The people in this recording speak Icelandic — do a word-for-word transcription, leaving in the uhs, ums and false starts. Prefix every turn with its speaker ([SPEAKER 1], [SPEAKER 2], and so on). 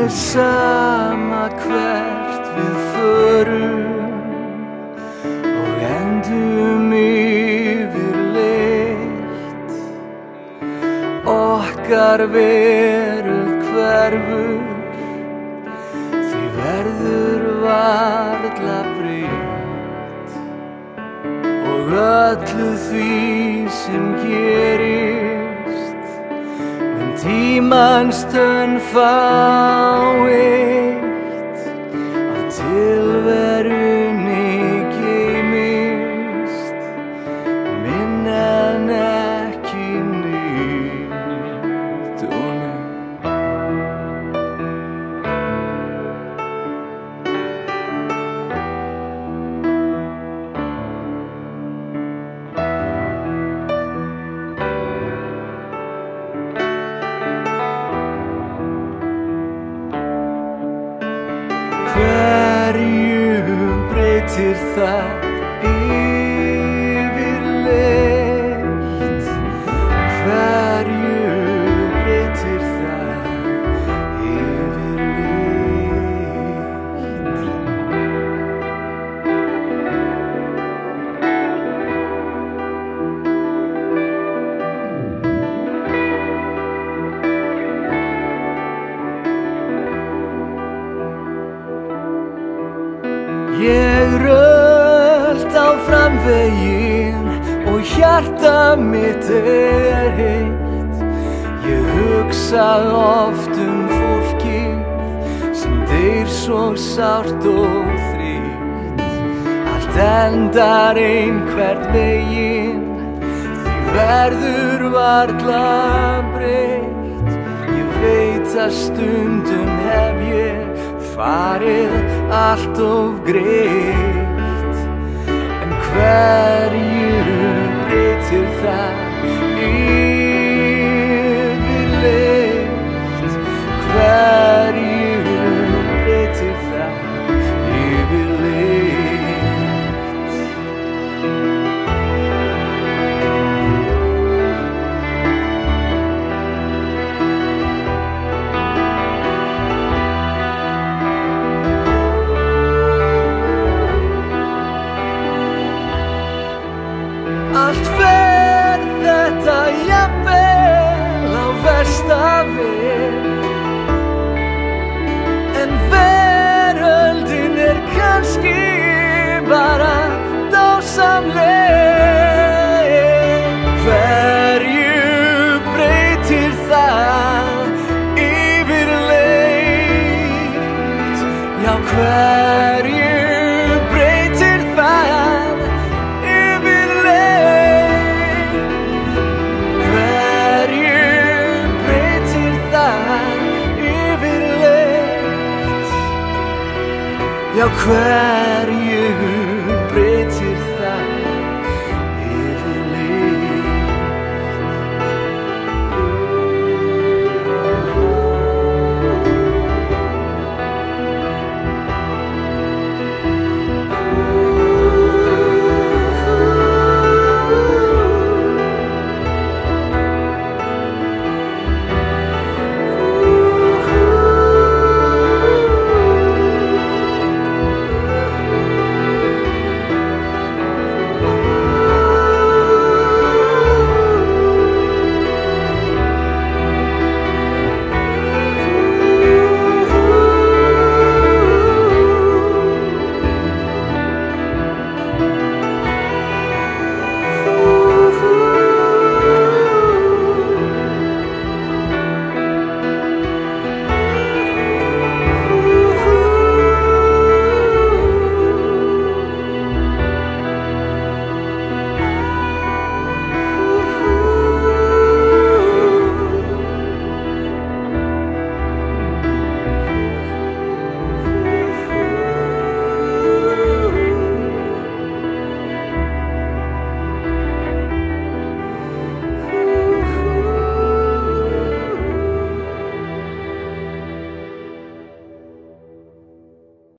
[SPEAKER 1] er sama hvert við förum og endum yfirleitt. Okkar veröld hverfur, því verður varla breytt. Og öllu því sem gerist mun tímans tönn fá eitt. Að tilverunni geymist minna en ekki neitt og neitt. Hverju breytir það yfirleitt? Hverju breytir það yfirleitt? Ég rölt áfram veginn og hjarta mitt er heitt. Ég hugsa oft fólkið sem deyr svo sárt og þreytt. Allt endar einhvern veginn, því verður varla breytt. Ég veit að stundum hef ég farið allt of greitt. En hverju breytir það yfirleitt? Hverju breytir það yfirleitt? Allt fer þetta jafnvel á versta veg, en veröldin er kannski bara dásamleg. Hverju breytir það yfirleitt? Já, hverju breytir það yfirleitt? Hverju breytir það yfirleitt? Já, hverju